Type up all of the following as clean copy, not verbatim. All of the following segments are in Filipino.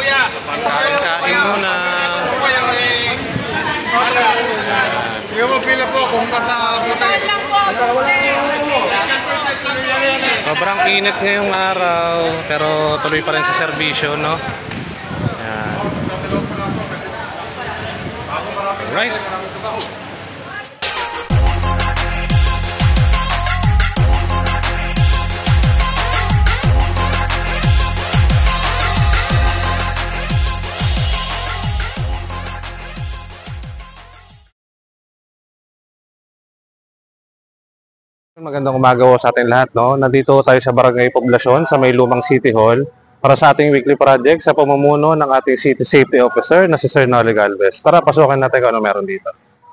Pagkain-kain muna. Sige po, pila po kung sa buti. Sobrang init ngayong araw, pero tuloy pa rin sa serbisyo, no? Ayan. Alright. Magandang umaga po sa ating lahat, no? Nandito tayo sa Barangay Poblasyon sa may Lumang City Hall para sa ating weekly project sa pamumuno ng ating City Safety Officer na si Sir Nolly Galvez. Tara, pasukin natin kung ano meron dito.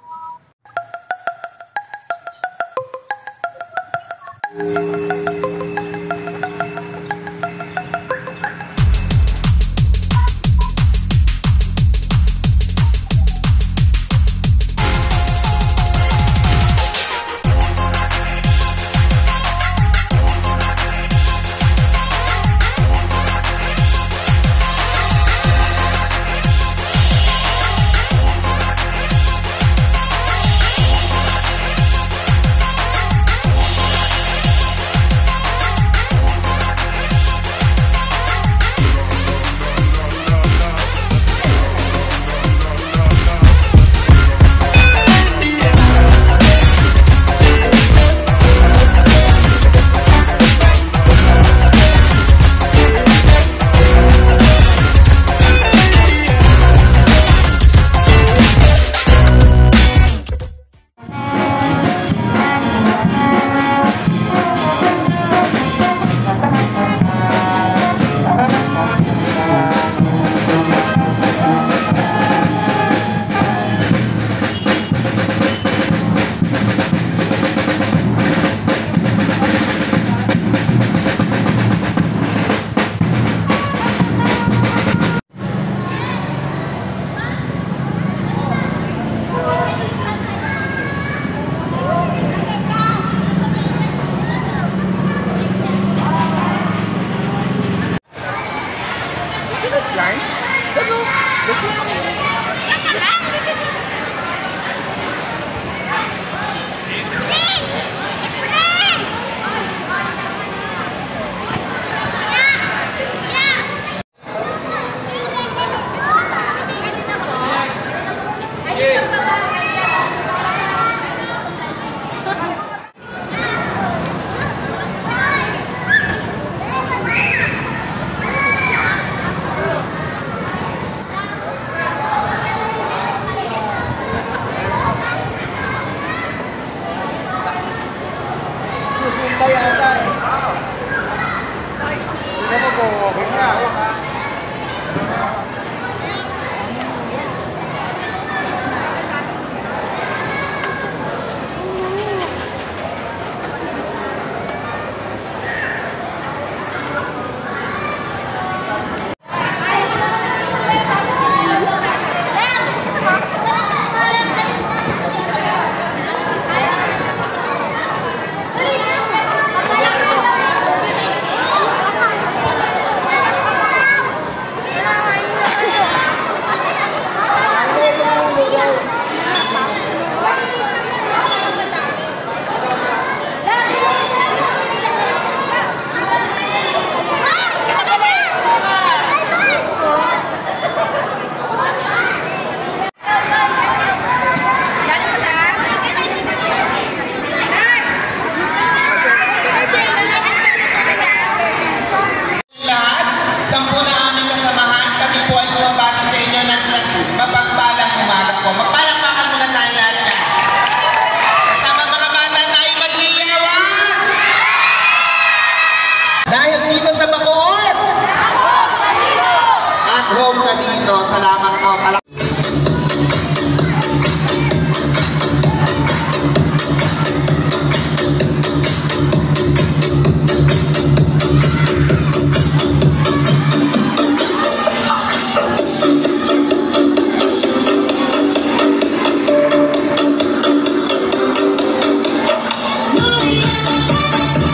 Salamat po.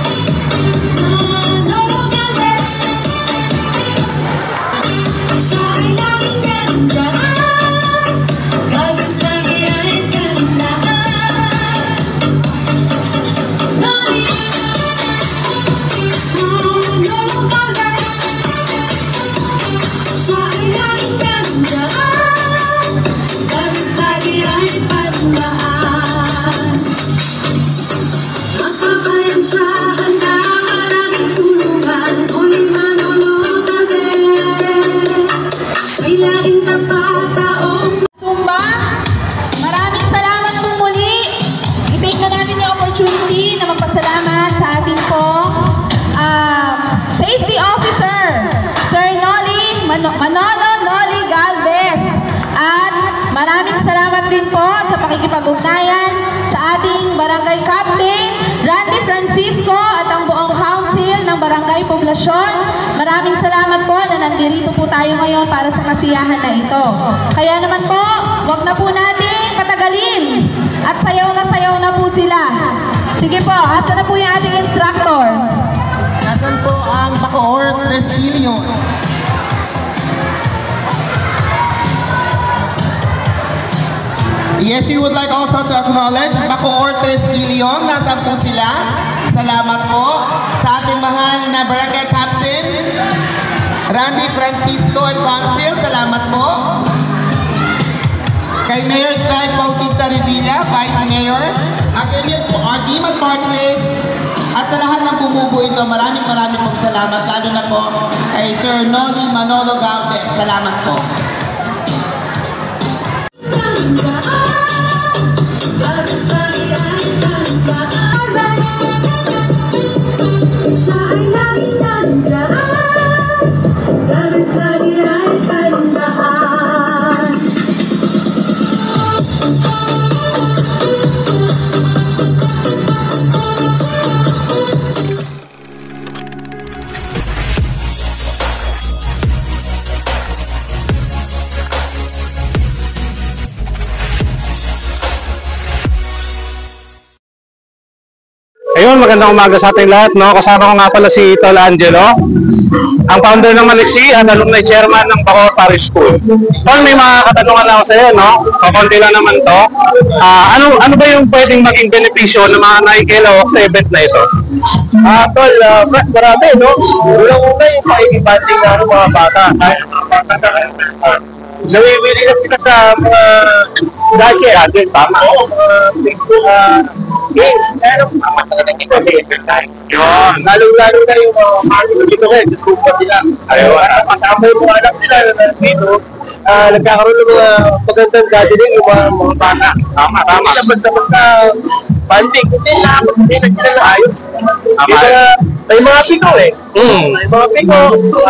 So Manolo Noli Galvez. At maraming salamat din po sa pakikipag-ugnayan sa ating barangay captain, Randy Francisco, at ang buong council ng Barangay Poblasyon. Maraming salamat po na nandito po tayo ngayon para sa kasiyahan na ito. Kaya naman po, wag na po natin patagalin at sayaw na po sila. Sige po, asa na po yung ating instructor? Nasaan po ang Bacoor Resilion? Yes, we would like also to acknowledge Bacoor Resilion. Nasaan po sila? Salamat po sa ating mahal na barangay captain, Randy Francisco at Council. Salamat po. Kay Mayor Strike Bautista Revilla, Vice Mayor, at Ardiman Martinez, at sa lahat ng bumubuo ito, maraming pong salamat, lalo na po kay Sir Noli Manolo Galvez. Salamat po. Ayun, magandang umaga sa ating lahat, no? Kasama ko nga pala si Tol Angelo, ang founder ng Maliksi at alumni chairman ng Bacoor Parish School. Tol, may mga katanungan ako sa iyo, no? Kakunti lang naman to. Ano ba yung pwedeng maging benepisyo ng mga nakikilawak sa event na ito? Tol, marami, no? Unang-una yung pakikibanding na mga bata. Nawibili na sila sa mga dati atin, tama? Games, pero matagalang ito, yun. Lalo-lalo na yung mga dito kayo, disculpa sila. Ayun, kasama yung mga anak nila na dito, nagkakaroon ng mga magandang gathering yung mga bata. Tama. Basta banding, hindi nagkilala ayos. May mga piko eh. May mga piko.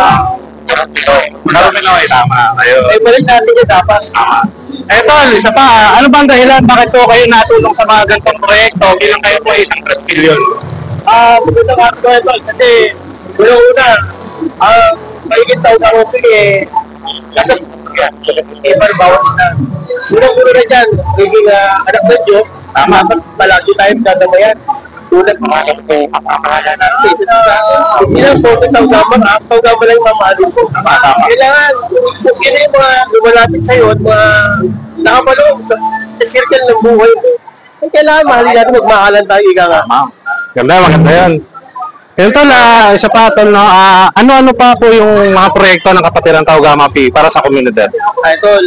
Pinoy, tama. Ayun. Ay, balik natin yung dapat. Tol, isa pa, ano bang dahilan bakit po kayo natulong sa mga ganitong proyekto bilang kayo po isang Press Billion? Maganda nga ito ito kasi una, mahigit taon na ako nasa ibar bawat na. Unang-una na dyan, naging anak ng Diyos, tama, palagi tayong dadamayan. Tulad mga kapapamahala natin. Ilang photos ang gaman, ang gaman lang yung mamahalin ko. Kailangan, kung yun yung mga lumalapit sa'yo at mga nakamalong sa circle ng buhay mo, kailangan mahalin natin, magmahalan tayo, ika nga. Maganda yan. Yun Tol, isa pa Tol, no? Ano-ano pa po yung mga proyekto ng Kapatiran Tau Gamma Phi para sa komunidad? Ito,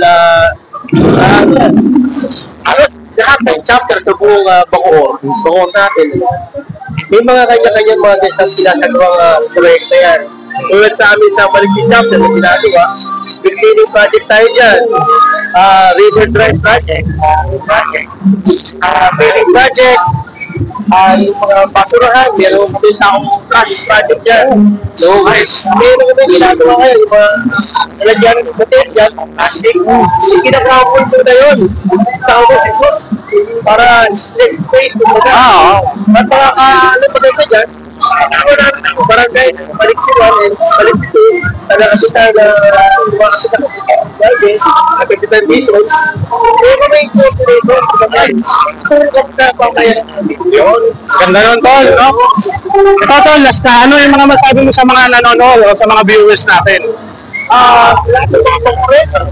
lahat ng chapter sa buong Bacoor natin. May mga kanya-kanyang mga sinasagawang proyekto yan. Tulad sa amin sa Maliksi chapter na ginagawa, beginning project tayo dyan. River Drive project, building project, yung mga basurahan, meron kami taong trash project dyan. So, meron kami ginagawa ngayon, yung mga nalagyan ng hotel dyan, plastic, ginagawin po na yun. Sa ako, para less space, at mga ano pa dito dyan, ako namin ang barangay, Maliksi 1 and Maliksi 2, talaga tayo na mga kapititan misons, pero may coordinator sa mga tulog na pangkayan yun. Ganda nun Tol, no? Ito Tol, last na, ano yung mga masabi mo sa mga nanonood o sa mga viewers natin? Lahat ng mga pangkayan,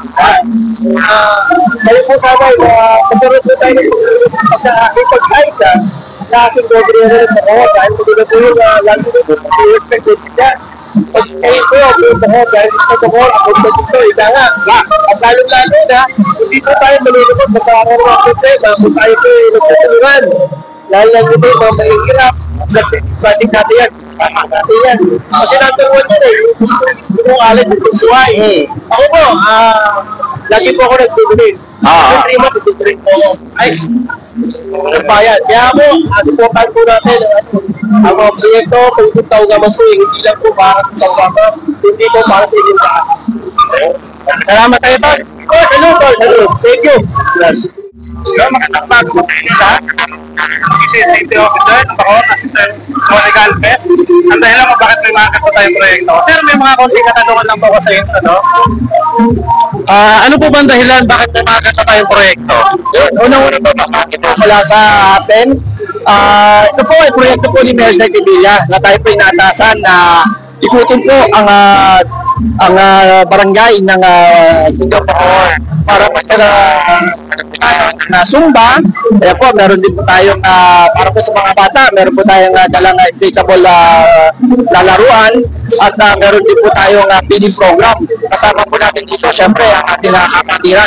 kayo po sabay, pagkaroon po tayo ng pagkaita sa aking governor ng Bacoor dahil maganda po yung lalo nito, i-respect siya. Pag kayo po, Bacoor, dahil sa Bacoor, ako po dito, ika nga. At lalo-lalo na, hindi po tayo malulukot sa mga problema kung tayo po yung nagtutulungan. Lalo lang dito yung mga mahihirap, nagtibating natin yan, natin yan. Kasi number 1 yan eh, yung alat yung buhay. Ako po, lagi po ako nagtutulungan. 3 months, nagtutulungan po ako. Ay, nagbayad. Kaya ako, supportan po natin ang mga proyekto, kung ito tao naman po, hindi lang po para sa pagpapa, hindi po para sa inyong lahat. Salamat sa ito. Oh, salute. Thank you. Yes. So, magandang bago po sa inyo lahat. Safety Officer ng Bacoor, Assistant Noli Galvez. Ang dahilan kung bakit may mga ganito tayong proyekto. Sir, may mga konting katanungan lang po ako sa inyo, no? Ano po ba ang dahilan bakit may mga ganito tayong proyekto? Unang-una po, bakit po mula sa atin. Ito po ay proyekto po ni Mayor Sevilla na tayo po inatasan na ikutin po ang barangay ng Bacoor para na Zumba. Kaya po, meron din po tayong para po sa mga bata, meron po tayong dalang inflatable lalaruan at meron din po tayong feeding program. Kasama po natin dito, syempre, ang ating kapatiran.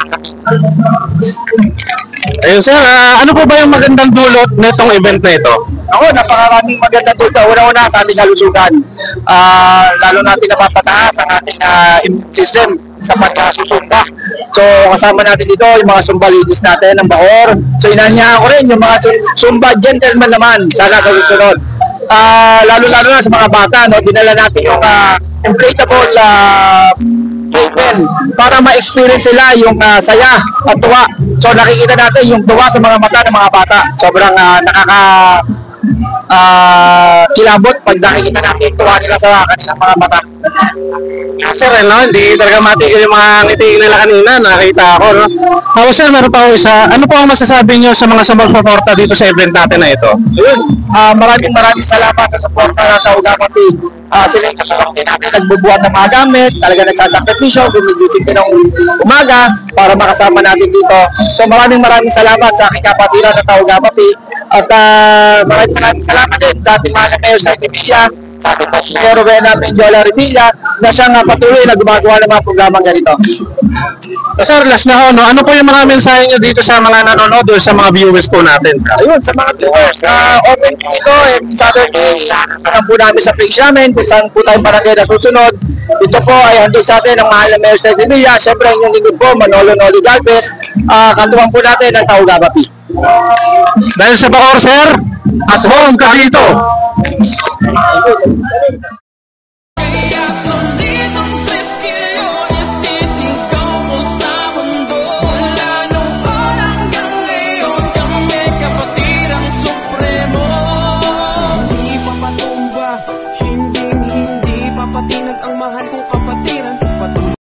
Ayun sir, ano po ba yung magandang dulot nitong event na ito? Ako, napakaraming maganda dito. Una-una sa ating kalusugan. Lalo natin napapataas ang ating immune system sa pagkasusumba. So, kasama natin dito yung mga Zumba ladies natin ng Bacoor. So, inanyahan ko rin yung mga Zumba gentlemen naman. Sana kalusunod. Lalo-lalo na sa mga bata, no? Dinala natin yung inflatable playpen para ma-experience sila yung saya at tuwa. So, nakikita natin yung tuwa sa mga mata ng mga bata. Sobrang kilabot pag nakikita natin tuwa nila sa kanilang mga mata. Sir, hindi talaga matigil yung mga ngiti nila kanina, nakita ako, no? Ako sir, meron pa ako isa. Ano po ang masasabi nyo sa mga sumusuporta dito sa event natin na ito? Ayun, maraming salamat sa suporta ng Taugapati. Sila yung kasabang din natin, nagbubuhat ng mga gamit, talaga nagsasakripisyo, gumigising din ng umaga para makasama natin dito. So maraming salamat sa aking kapatiran ng Taugapati. At maraming salamat din sa ating mahal na Mayor Sevilla, sa ating Pastor Rowena Mendiola Revilla, na siyang patuloy na gumagawa ng mga programang ganito. Sir, last na ho, no? Ano po yung mga mensahe nyo dito sa mga nanonood o sa mga viewers po natin? Ayun, sa mga viewers, open po ito, Saturday, alam po namin sa page namin, kung saan po tayong barangay na susunod. Ito po ay handog sa atin ng mahal na Mayor Sevilla, siyempre yung lingkod po, Manolo Noli Galvez, kantuhan po natin ng Taugapati. Dahil sa Bacoor, sir, at home ka dito!